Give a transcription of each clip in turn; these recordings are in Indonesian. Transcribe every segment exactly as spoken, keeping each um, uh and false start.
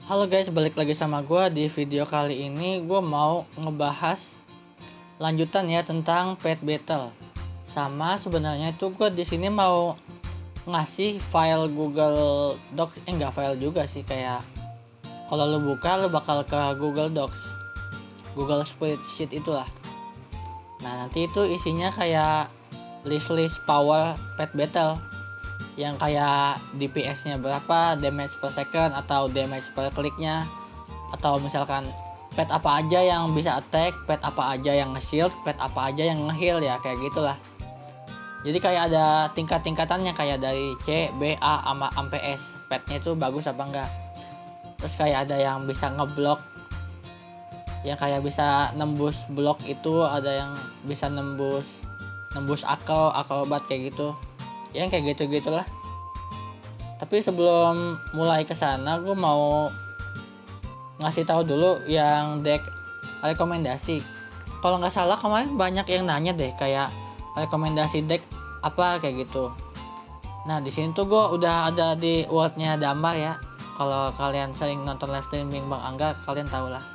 Halo guys, balik lagi sama gue. Di video kali ini gue mau ngebahas lanjutan ya tentang pet battle. Sama sebenarnya itu gue di sini mau ngasih file Google Docs, eh enggak file juga sih, kayak kalau lu buka lu bakal ke Google Docs, Google Spreadsheet itulah. Nah nanti itu isinya kayak list-list power pet battle yang kayak D P S-nya berapa, damage per second atau damage per kliknya, atau misalkan pet apa aja yang bisa attack, pet apa aja yang nge-shield, pet apa aja yang nge-heal, ya kayak gitulah. Jadi kayak ada tingkat-tingkatannya, kayak dari C, B, A sama sampai S. Petnya itu bagus apa enggak. Terus kayak ada yang bisa ngeblok, yang kayak bisa nembus blok itu, ada yang bisa nembus nembus akal, akrobat kayak gitu. Yang kayak gitu-gitulah. Tapi sebelum mulai ke sana, gue mau ngasih tahu dulu yang deck rekomendasi. Kalau nggak salah kemarin banyak yang nanya deh kayak rekomendasi deck apa kayak gitu. Nah di sini tuh gue udah ada di wordnya Damar ya. Kalau kalian sering nonton live streaming Bang Angga, kalian tau lah.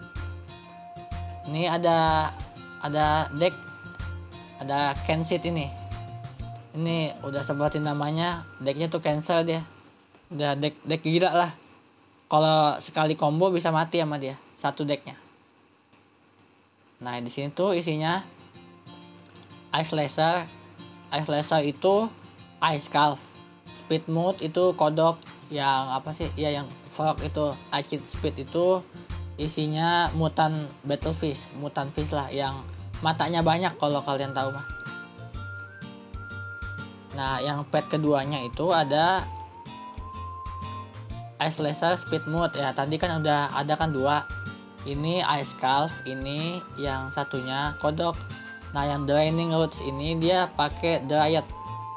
Ini ada ada deck, ada Kensit ini. Ini udah sebutin namanya, decknya tuh cancel dia. Udah deck deck gila lah. Kalau sekali combo bisa mati sama dia satu decknya. Nah di sini tuh isinya Ice Laser. Ice Laser itu Ice Calf. Speed Mode itu kodok yang apa sih? Ya yang Frog itu Acid Speed itu isinya mutan Battlefish, mutan fish lah yang matanya banyak kalau kalian tahu mah. Nah, yang pet keduanya itu ada Ice Laser Speed Mode ya. Tadi kan udah ada kan dua. Ini Ice Calf, ini yang satunya kodok. Nah, yang Draining Roots ini dia pakai Dryad.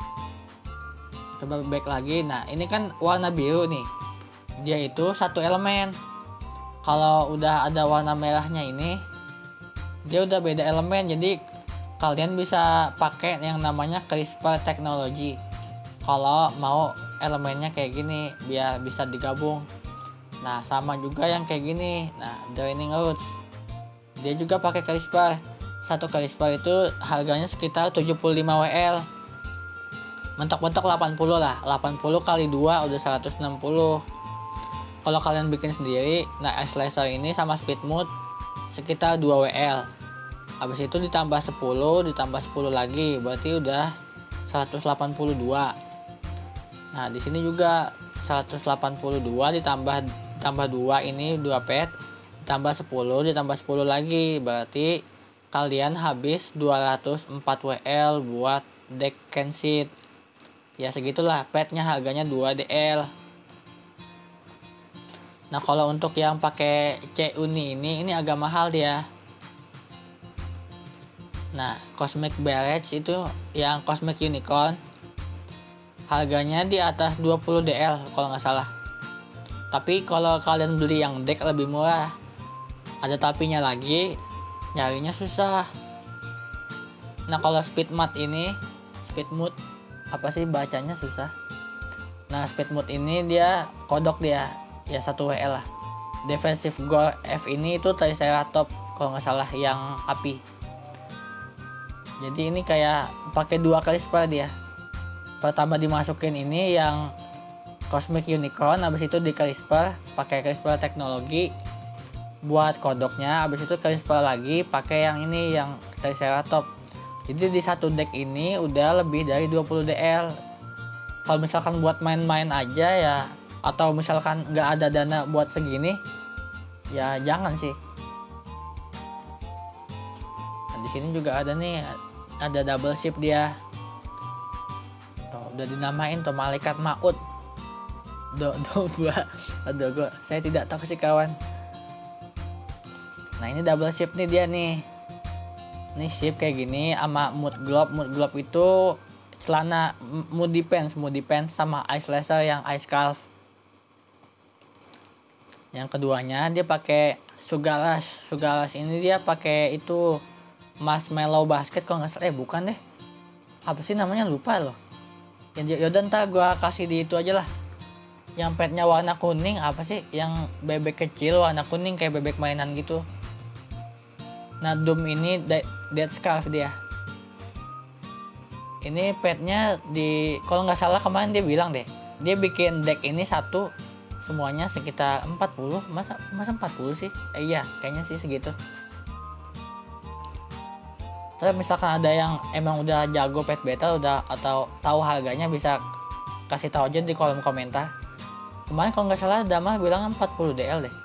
Coba back lagi. Nah, ini kan warna biru nih. Dia itu satu elemen. Kalau udah ada warna merahnya ini, dia udah beda elemen. Jadi kalian bisa pakai yang namanya CRISPR Technology kalau mau elemennya kayak gini biar bisa digabung. Nah sama juga yang kayak gini. Nah Draining Roots dia juga pakai CRISPR. Satu CRISPR itu harganya sekitar tujuh puluh lima W L, mentok-mentok delapan puluh lah. Delapan puluh kali dua udah seratus enam puluh. Kalau kalian bikin sendiri, nah Ice Laser ini sama Speed Mode sekitar dua W L. Habis itu ditambah sepuluh, ditambah sepuluh lagi, berarti udah seratus delapan puluh dua. Nah, di sini juga seratus delapan puluh dua ditambah tambah dua, ini dua pet, ditambah sepuluh, ditambah sepuluh lagi, berarti kalian habis dua ratus empat W L buat deck Kensit. Ya segitulah, petnya harganya dua D L. Nah, kalau untuk yang pakai C Uni ini ini agak mahal dia. Nah, Cosmic Barrage itu yang Cosmic Unicorn harganya di atas dua puluh D L kalau nggak salah. Tapi kalau kalian beli yang deck lebih murah, ada tapinya lagi, nyarinya susah. Nah, kalau Speed Mode ini, Speed Mode apa sih bacanya susah. Nah, Speed Mode ini dia kodok dia, ya satu W L lah. Defensive Gore F ini itu Triceratops kalau nggak salah yang api. Jadi ini kayak pakai dua CRISPR dia. Pertama dimasukin ini yang Cosmic Unicorn, habis itu di CRISPR pakai CRISPR teknologi buat kodoknya, habis itu CRISPR lagi pakai yang ini yang Triceratops. Jadi di satu deck ini udah lebih dari dua puluh D L. Kalau misalkan buat main-main aja ya, atau misalkan nggak ada dana buat segini, ya jangan sih. Nah, di sini juga ada nih, ada double ship dia. Tuh, udah dinamain tuh malaikat maut. Do do gua. Aduh gua, saya tidak tahu sih kawan. Nah, ini double ship nih dia nih. Ini ship kayak gini sama mood globe. Mood globe itu celana mood defense, mood defense sama Ice Laser yang Ice Calf. Yang keduanya dia pakai Sugar Rush. Sugar Rush ini dia pakai itu Marshmallow Basket kalau nggak salah. Eh bukan deh, apa sih namanya, lupa loh. Yang yaudah ntar gue kasih di itu aja lah, yang petnya warna kuning, apa sih yang bebek kecil warna kuning kayak bebek mainan gitu. Nah Doom ini Dead Scarf dia. Ini petnya di kalau nggak salah kemarin dia bilang deh, dia bikin deck ini satu semuanya sekitar empat puluh, masa masa empat puluh sih? Eh, iya kayaknya sih segitu. Terus misalkan ada yang emang udah jago pet battle udah atau tahu harganya, bisa kasih tahu aja di kolom komentar. Kemarin kalau nggak salah Dama bilang empat puluh D L deh.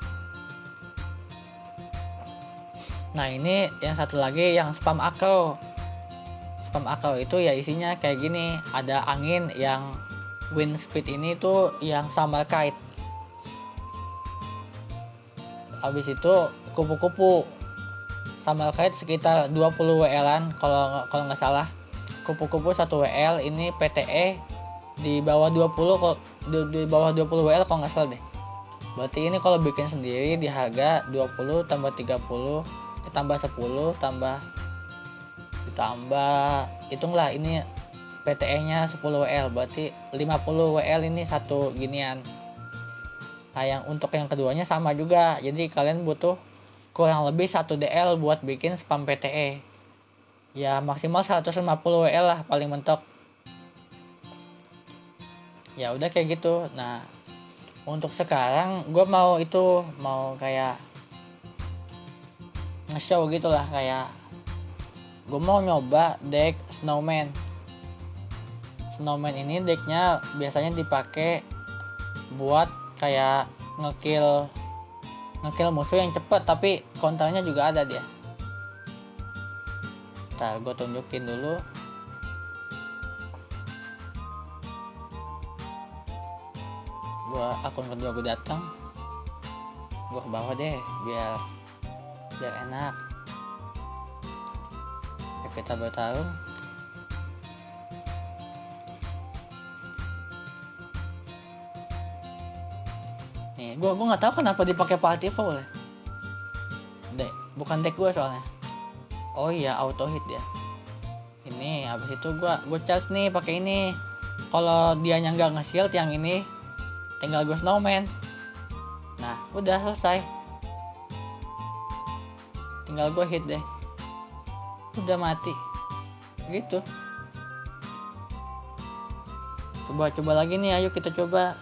Nah ini yang satu lagi yang spam akau. Spam akau itu ya isinya kayak gini, ada angin yang wind speed ini tuh yang summer kite. Habis itu kupu-kupu summer kite sekitar dua puluh W L-an kalau kalau nggak salah. Kupu-kupu satu W L ini P T E di bawah dua puluh kok, di, di bawah dua puluh W L kalau nggak salah deh. Berarti ini kalau bikin sendiri di harga dua puluh tambah tiga puluh eh, tambah sepuluh tambah ditambah hitunglah ini P T E-nya sepuluh W L, berarti lima puluh W L ini satu ginian. Nah, yang untuk yang keduanya sama juga. Jadi kalian butuh kurang lebih satu D L buat bikin spam P T E. Ya maksimal seratus lima puluh W L lah paling mentok. Ya udah kayak gitu. Nah, untuk sekarang gue mau itu mau kayak nge-show gitulah, kayak gue mau nyoba deck Snowman. Snowman ini decknya biasanya dipakai buat kayak ngekill ngekill musuh yang cepet, tapi counternya juga ada dia. Ntar gue tunjukin dulu. Gue akun kedua gue datang, gue ke bawah deh biar biar enak. Kita bertarung. Nih, gua gua nggak tahu kenapa dipakai party foul ya. Dek, bukan deck gua soalnya. Oh iya, auto hit dia. Ini habis itu gua gua charge nih pakai ini. Kalau dianya nggak nge-shield yang ini, tinggal gua Snowman. Nah, udah selesai. Tinggal gua hit deh. Udah mati gitu. Coba-coba lagi nih, ayo kita coba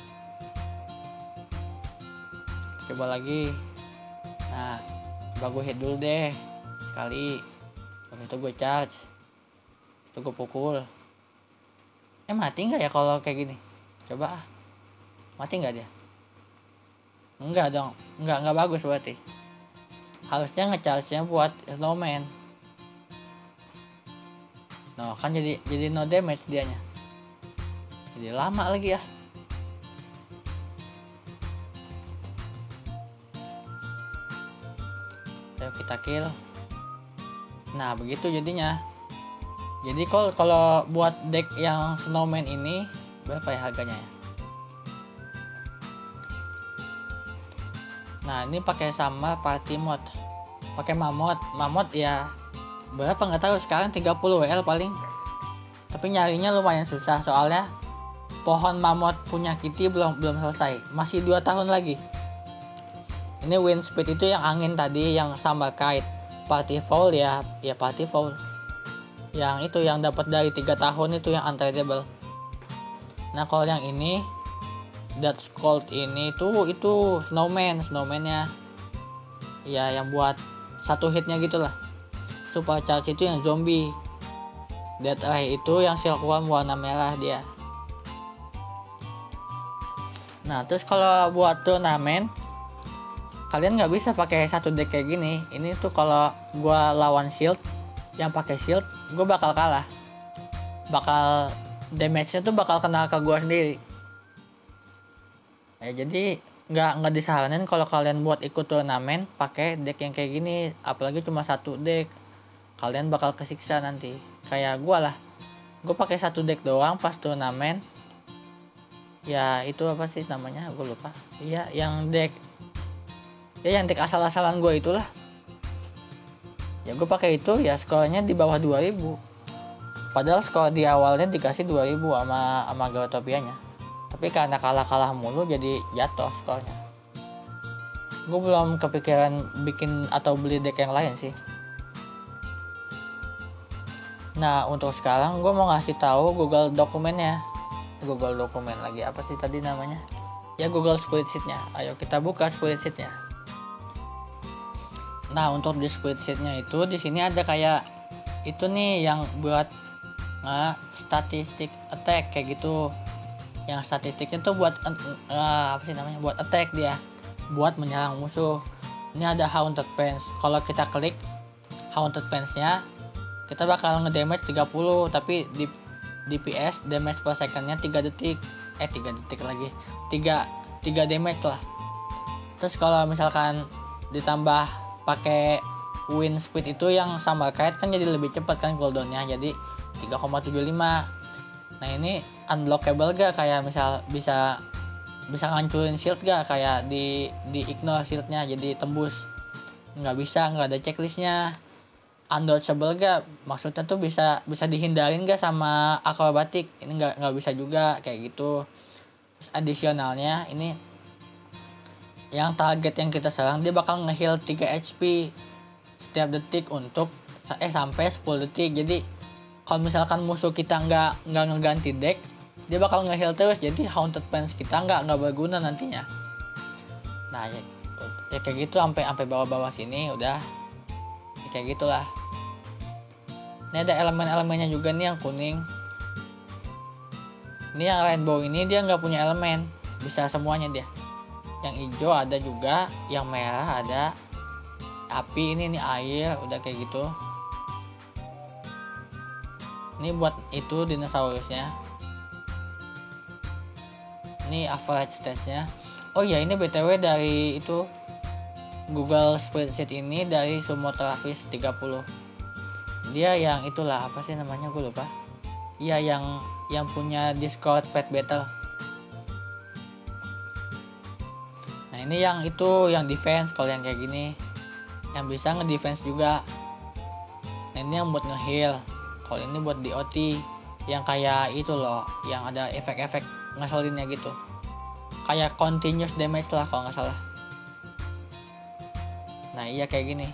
coba lagi. Nah, coba gue hit dulu deh sekali, habis itu gue charge, itu gue pukul. Eh mati nggak ya kalau kayak gini? Coba ah, mati nggak dia? Enggak dong, enggak enggak bagus berarti. Harusnya nge-charge-nya buat Snowman. No, kan jadi jadi no damage dianya. Jadi lama lagi ya. Ayo kita kill. Nah, begitu jadinya. Jadi kalau kalau buat deck yang Snowman ini berapa ya harganya ya? Nah, ini pakai sama party mode. Pakai mammoth. Mammoth ya berapa nggak tahu, sekarang tiga puluh W L paling. Tapi nyarinya lumayan susah soalnya pohon mammoth punya Kitty belum belum selesai, masih dua tahun lagi. Ini wind speed itu yang angin tadi, yang summer kite. Party foul ya ya party foul. Yang itu yang dapat dari tiga tahun itu yang untradeable. Nah kalau yang ini Dutch Cold ini tuh itu Snowman, Snowman-nya ya yang buat satu hitnya gitulah. Super charge itu yang zombie. Dead Eye itu yang silkworm warna merah dia. Nah terus kalau buat turnamen kalian nggak bisa pakai satu deck kayak gini. Ini tuh kalau gua lawan shield yang pakai shield, gua bakal kalah. Bakal damage-nya tuh bakal kena ke gua sendiri. Ya jadi nggak nggak disaranin kalau kalian buat ikut turnamen pakai deck yang kayak gini, apalagi cuma satu deck. Kalian bakal kesiksa nanti. Kayak gua lah. Gua pakai satu deck doang pas turnamen. Ya itu apa sih namanya? Gue lupa. Iya, yang deck ya yang deck asal-asalan gue itulah. Ya gue pakai itu ya skornya di bawah dua ribu. Padahal skor di awalnya dikasih dua ribu sama sama Growtopianya. tapi karena kalah-kalah mulu jadi jatuh skornya. Gue belum kepikiran bikin atau beli deck yang lain sih. Nah untuk sekarang gue mau ngasih tahu Google dokumennya. Google dokumen lagi apa sih tadi namanya? Ya Google spreadsheetnya. Ayo kita buka spreadsheetnya. Nah untuk di spreadsheetnya itu di sini ada kayak itu nih yang buat nah, statistik attack kayak gitu. Yang statistiknya tuh buat uh, apa sih namanya? Buat attack dia, buat menyerang musuh. Ini ada Haunted Pens. Kalau kita klik Haunted Pens-nya, kita bakal ngedamage tiga puluh, tapi di D P S damage per second-nya tiga detik. Eh tiga detik lagi. tiga tiga damage lah. Terus kalau misalkan ditambah pakai win speed itu yang sama kite kan jadi lebih cepat kan cooldown-nya, jadi tiga koma tujuh lima. Nah ini unblockable gak, kayak misal bisa bisa ngancurin shield gak, kayak di di ignore shieldnya jadi tembus, nggak bisa, nggak ada checklistnya. Undodgeable gak, maksudnya tuh bisa bisa dihindarin gak sama akrobatik, ini nggak nggak bisa juga kayak gitu. Terus additionalnya ini yang target yang kita serang dia bakal nge-heal tiga H P setiap detik untuk eh sampai sepuluh detik. Jadi kalau misalkan musuh kita nggak nggak ngeganti deck, dia bakal nge-heal terus, jadi Haunted Pens kita nggak nggak berguna nantinya. Nah ya, ya kayak gitu sampai sampai bawah-bawah sini udah ya kayak gitulah. Ini ada elemen-elemennya juga nih yang kuning. Ini yang rainbow ini dia nggak punya elemen, bisa semuanya dia. Yang hijau ada juga, yang merah ada, api ini nih air, udah kayak gitu. Ini buat itu dinosaurusnya. Ini average stats-nya. Oh ya ini B T W dari itu Google Spreadsheet ini dari Sumotravis tiga puluh. Dia yang itulah apa sih namanya gue lupa. Iya yang yang punya Discord Pet Battle. Nah ini yang itu yang defense, kalau yang kayak gini yang bisa nge-defense juga. Nah ini yang buat nge-heal. Kalau ini buat D O T yang kayak itu loh, yang ada efek-efek ngeselinnya gitu, kayak continuous damage lah kalau nggak salah. Nah iya kayak gini.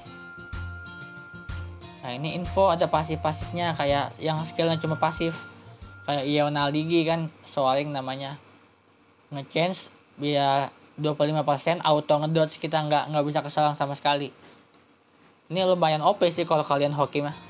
Nah ini info ada pasif-pasifnya, kayak yang skillnya cuma pasif, kayak Ional Digi kan, soaring namanya, nge-change biar dua puluh lima persen auto ngedodge, kita nggak nggak bisa keserang sama sekali. Ini lumayan O P sih kalau kalian hoki mah.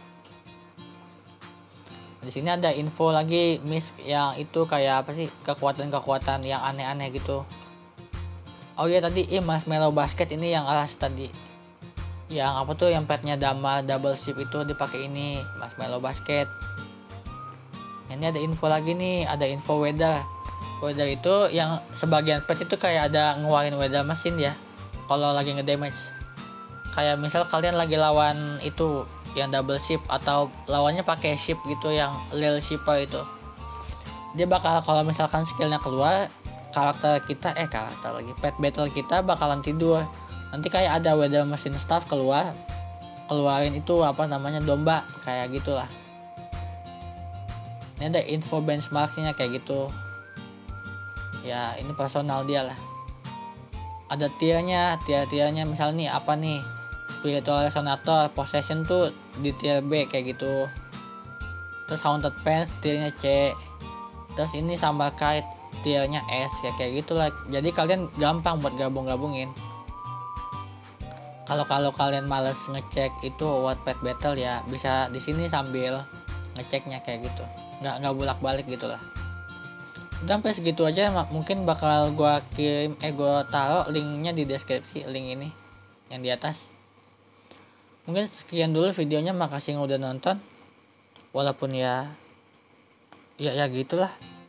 Di sini ada info lagi miss yang itu kayak apa sih, kekuatan-kekuatan yang aneh-aneh gitu. Oh iya tadi eh, Marshmallow Basket ini yang alas tadi. Yang apa tuh yang petnya Dama double ship itu dipakai ini Marshmallow Basket. Ini ada info lagi nih, ada info weather. Weather itu yang sebagian pet itu kayak ada ngeluarin weather mesin ya kalau lagi ngedamage. Kayak misal kalian lagi lawan itu yang double ship atau lawannya pakai ship gitu yang lil shipper itu, dia bakal kalau misalkan skillnya keluar, karakter kita eh karakter lagi pet battle kita bakalan tidur. Nanti kayak ada weather machine staff keluar, keluarin itu apa namanya domba kayak gitulah. Ini ada info benchmarknya kayak gitu ya, ini personal dia lah. Ada tiernya, tier-tiernya misalnya nih apa nih, Spiritual Resonator Possession tuh di tier B kayak gitu. Terus Haunted Pens tiernya C. Terus ini Samba Kite tiernya S ya kayak gitulah. Jadi kalian gampang buat gabung-gabungin. Kalau kalau kalian males ngecek itu World Pet Battle ya bisa di sini sambil ngeceknya kayak gitu. Nggak nggak bolak-balik gitulah. Udah sampai segitu aja, mungkin bakal gua kirim eh gua taruh linknya di deskripsi, link ini yang di atas. Mungkin sekian dulu videonya, makasih yang udah nonton. Walaupun ya ya ya gitulah.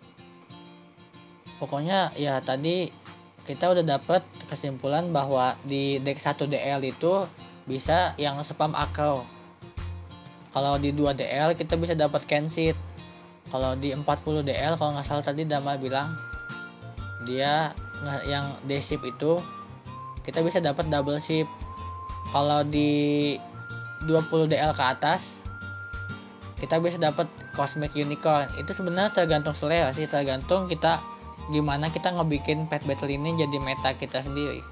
Pokoknya ya tadi kita udah dapet kesimpulan bahwa di deck satu D L itu bisa yang spam akro. Kalau di dua D L kita bisa dapat Kenshit. Kalau di empat puluh D L kalau nggak salah tadi Dama bilang dia yang D-ship itu kita bisa dapat double ship. Kalau di dua puluh D L ke atas kita bisa dapat Cosmic Unicorn. Itu sebenarnya tergantung selera sih, tergantung kita gimana kita ngebikin pet battle ini jadi meta kita sendiri.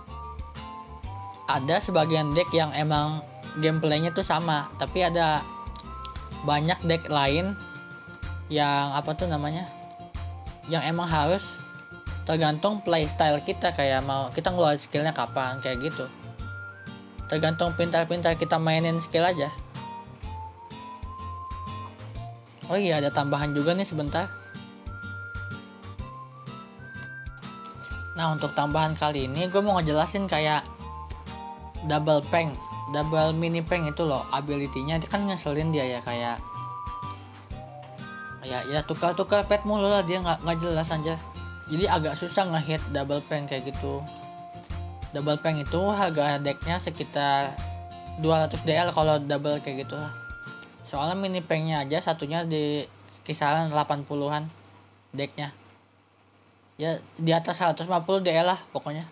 Ada sebagian deck yang emang gameplaynya tuh sama, tapi ada banyak deck lain yang apa tuh namanya, yang emang harus tergantung playstyle kita, kayak mau kita ngeluarin skillnya kapan, kayak gitu. Tergantung pintar-pintar kita mainin skill aja. Oh iya, ada tambahan juga nih sebentar. Nah, untuk tambahan kali ini gue mau ngejelasin kayak double peng, double mini peng itu loh, ability-nya dia kan ngeselin dia ya, kayak ya ya tukar-tukar pet mulu lah, dia nggak nggak jelas aja. Jadi agak susah ngehit double peng kayak gitu. Double peng itu harga decknya sekitar dua ratus D L kalau double kayak gitu lah. Soalnya mini pengnya aja satunya di kisaran delapan puluhan decknya. Ya di atas seratus lima puluh D L lah pokoknya.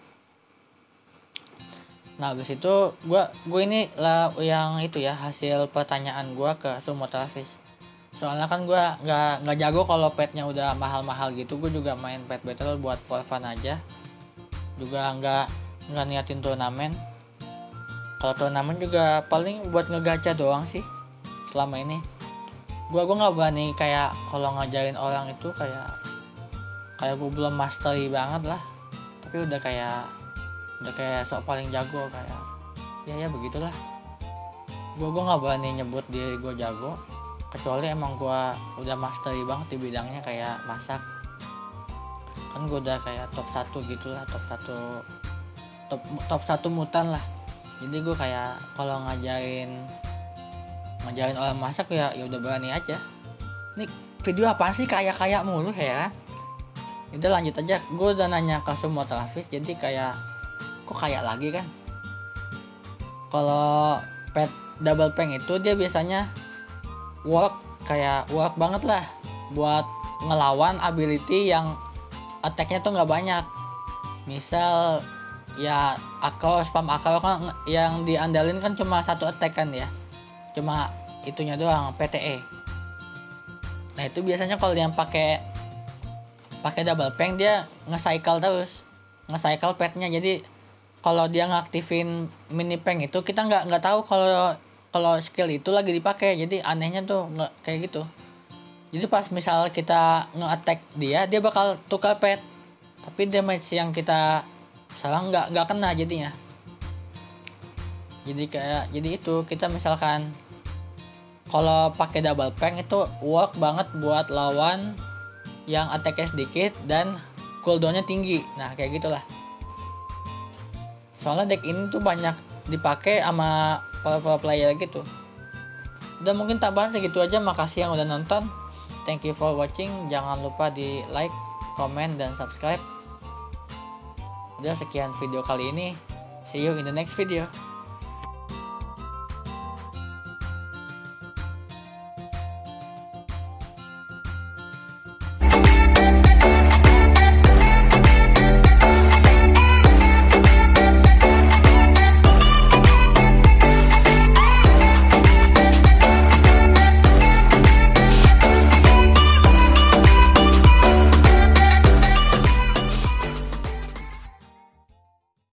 Nah, habis itu gua gue ini lah yang itu ya, hasil pertanyaan gua ke Sumotra Fish. Soalnya kan gua nggak nggak jago kalau petnya udah mahal-mahal gitu. Gue juga main pet battle buat for fun aja, juga nggak nggak niatin turnamen. Kalau turnamen juga paling buat ngegacha doang sih selama ini. Gua gua nggak berani kayak kalau ngajarin orang itu kayak kayak gue belum mastery banget lah, tapi udah kayak udah kayak sok paling jago, kayak ya ya begitulah. Gue gue nggak berani nyebut diri gue jago, kecuali emang gue udah mastery banget di bidangnya, kayak masak kan gue udah kayak top satu gitulah, top satu top top satu mutan lah. Jadi gue kayak kalau ngajarin ngajarin orang masak ya ya udah berani aja. Nih video apaan sih kayak kayak mulu ya. Udah lanjut aja, gue udah nanya ke Sumotra Fish, jadi kayak kok kayak lagi kan. Kalau pet double peng itu dia biasanya work, kayak work banget lah buat ngelawan ability yang attacknya tuh nggak banyak. Misal ya akal spam akal kan yang diandalin kan cuma satu attack kan ya, cuma itunya doang P T E. Nah itu biasanya kalau yang pakai pakai double peng dia nge-cycle terus, nge-cycle petnya. Jadi kalau dia ngaktifin mini peng itu kita nggak nggak tahu kalau kalau skill itu lagi dipakai. Jadi anehnya tuh nggak kayak gitu. Jadi pas misal kita nge-attack dia, dia bakal tukar pet, tapi damage yang kita serang nggak nggak kena jadinya. Jadi kayak jadi itu kita misalkan kalau pakai double peng itu work banget buat lawan yang attack-nya sedikit dan cooldown-nya tinggi. Nah kayak gitulah. Soalnya deck ini tuh banyak dipakai sama para player gitu. Udah mungkin tambahan segitu aja. Makasih yang udah nonton. Thank you for watching. Jangan lupa di like, comment, dan subscribe. Udah sekian video kali ini. See you in the next video.